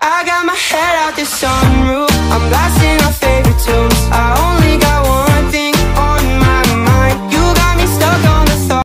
I got my head out the sunroof, I'm blasting our favorite tune.